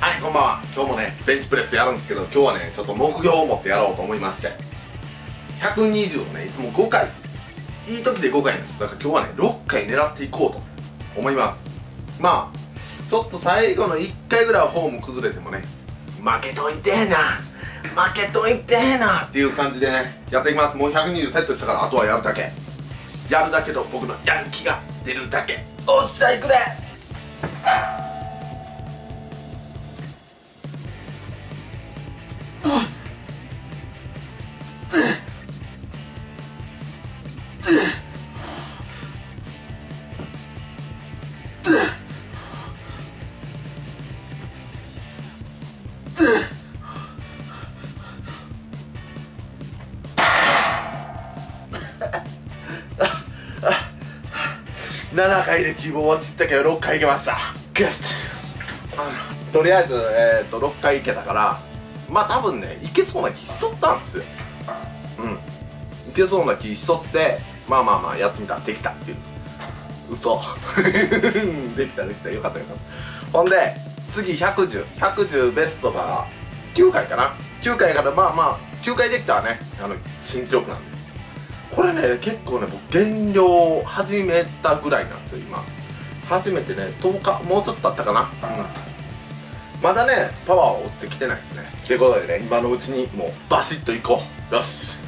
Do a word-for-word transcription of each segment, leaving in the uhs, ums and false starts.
はい、こんばんは。今日もね、ベンチプレスやるんですけど、今日はね、ちょっと目標を持ってやろうと思いまして、ひゃくにじゅうをね、いつもごかい、いい時でごかいなんです。だから今日はね、ろっかい狙っていこうと思います。まあ、ちょっと最後のいっかいぐらいはフォーム崩れてもね、負けといてーな、負けといてーなっていう感じでね、やっていきます。もうひゃくにじゅうセットしたから、あとはやるだけ。やるだけと僕のやる気が出るだけ。おっしゃ、いくで。ななかいで希望は散ったけどろっかいいけました。グッとりあえず、えー、とろっかいいけたから、まあ多分ねいけそうな気しとったんですよ。うんいけそうな気しとって、まあまあまあやってみたらできたっていう。嘘できたできた、よかったよかった。ほんで次ひゃくじゅう、ひゃくじゅうベストがきゅうかいかな。きゅうかいからまあまあきゅうかいできたらね、あの新記録なんで。これね結構ね、僕減量始めたぐらいなんですよ今。初めてねとおかもうちょっと経ったかな。うんまだねパワーは落ちてきてないですね。ということでね、今のうちにもうバシッといこう。よし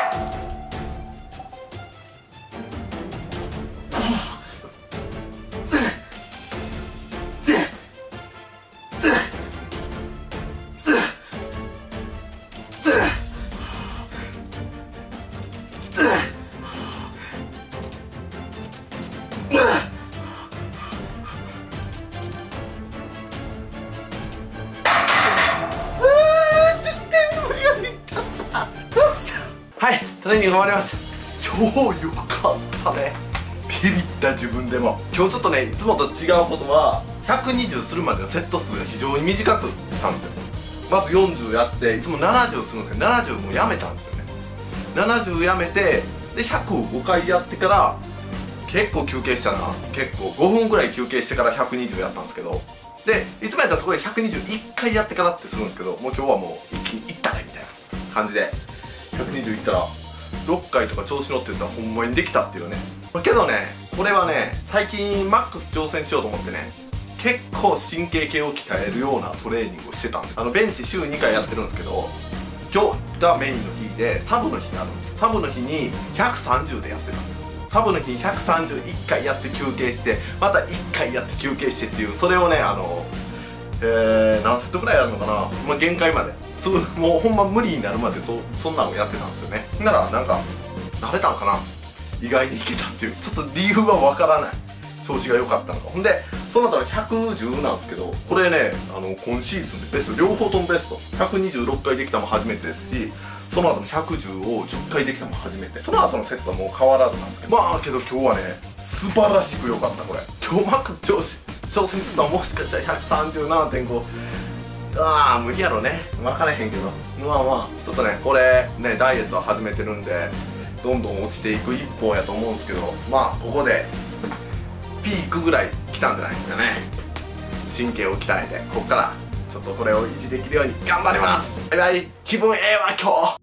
はい、トレーニング終わります。今日よかったね。ビビった自分でも。今日ちょっとねいつもと違うことは、ひゃくにじゅうするまでのセット数が非常に短くしたんですよ。まずよんじゅうやって、いつもななじゅうするんですけど、ななじゅうもうやめたんですよね。ななじゅうやめて、でひゃくをごかいやってから結構休憩したな。結構ごふんぐらい休憩してからひゃくにじゅうやったんですけど、でいつもやったらそこでひゃくにじゅういっかいやってからってするんですけど、もう今日はもう一気にいったねみたいな感じでひゃくにじゅういったらろっかいとか調子乗って言ったらほんまにできたっていうね。けどねこれはね最近マックス挑戦しようと思ってね、結構神経系を鍛えるようなトレーニングをしてたんで、あのベンチ週にかいやってるんですけど、今日がメインの日でサブの日があるんですよ。サブの日にひゃくさんじゅうでやってたんですよ。サブの日にひゃくさんじゅういっかいやって休憩して、またいっかいやって休憩してっていう、それをねあのえー、何セットぐらいやるのかな、まあ、限界までもうほんま無理になるまで そ, そんなのやってたんですよね。ならなんか慣れたんかな、意外にいけたっていう。ちょっと理由はわからない。調子が良かったのか。ほんでその後のひゃくじゅうなんですけど、これねあの今シーズンでベスト、両方ともベスト。ひゃくにじゅうろっかいできたのも初めてですし、その後のひゃくじゅうをじゅっかいできたのも初めて。その後のセットはもう変わらずなんですけど、まあけど今日はね素晴らしく良かった。これ今日マックス調子挑戦したのはもしかしたらひゃくさんじゅうななてんご、ああ無理やろね、分からへんけど、まあまあちょっとねこれねダイエット始めてるんでどんどん落ちていく一方やと思うんですけど、まあここでピークぐらい来たんじゃないですかね。神経を鍛えてこっからちょっとこれを維持できるように頑張ります。バイバイ。気分ええわ今日。